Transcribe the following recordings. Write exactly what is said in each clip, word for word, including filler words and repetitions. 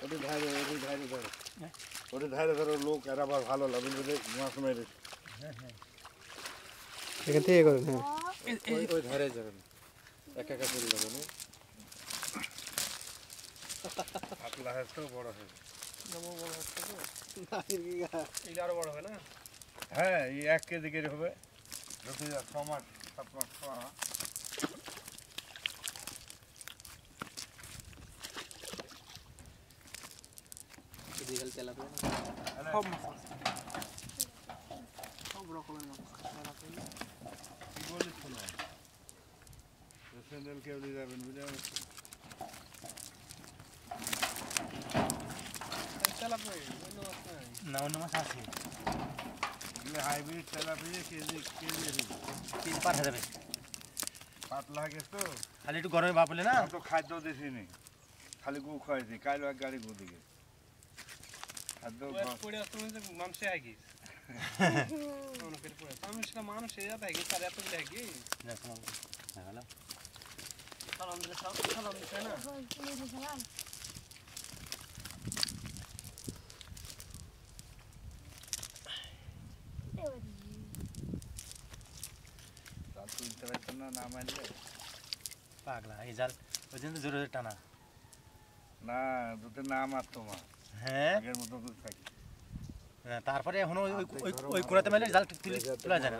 ওটা ধারে ওটা ধারে ধরো ওটা ধারে ধরো লোক এরা আবার ভালো লাগবে যদি মাছ মেরে হ্যাঁ হ্যাঁ এখান থেকে করেন হ্যাঁ ওই ওই ধারে যাবেন একা একা চলে যাবেন পাতলা হয় তো বড় হয় নমো বড় হচ্ছে তো না এটা আরো বড় হবে না হ্যাঁ এই এক কেজি করে হবে যত ছ মাস সাত মাস খাওয়া দিগাল তেলাপিয়া না সব মাছ আছে সব রকমের মাছ তেলাপিয়া কি বলিস শোনো স্যান্ডেল কেবলি যাবেন বুঝে তেলাপিয়া অন্য মাছ নাই না অন্য মাছ আছে এগুলো হাইব্রিড তেলাপিয়া কেজি কেজি তিন পাঁচ হাজার পাতলা গেছে তো খালি একটু গরমে বাপলে না তো খাদ্য দিছিনি খালি গু খাইছি কাইলো এক গাড়ি গু দিকে খাদ্য পড়ে আসতে মানে মাংসে আগে মনে করে পড়ে আমি সেটা মানুষ এরা থাকে তার এত গুলো আগে দেখো হ্যালো সালাম দিলে সালাম দিছে না জাল তুলতে পারতো না না মারলে পাগলা এই জাল ওই দিন তো জোরে জোরে টানা না দুটো না মারতো মা হ্যাঁ আগের মতো তো থাকি তারপরে এখন ওই ওই ওই কোড়াতে মেলে জাল তুলে তোলা যায় না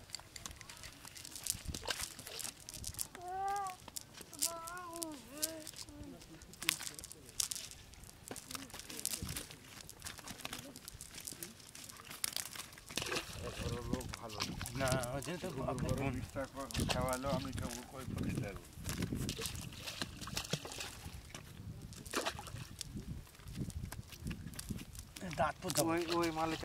লোক ভালো না ওই দিন তো খাওয়ালো আমি খাবো কই ফুটে দেবো দাঁত পর্যন্ত ওই ওই মালিক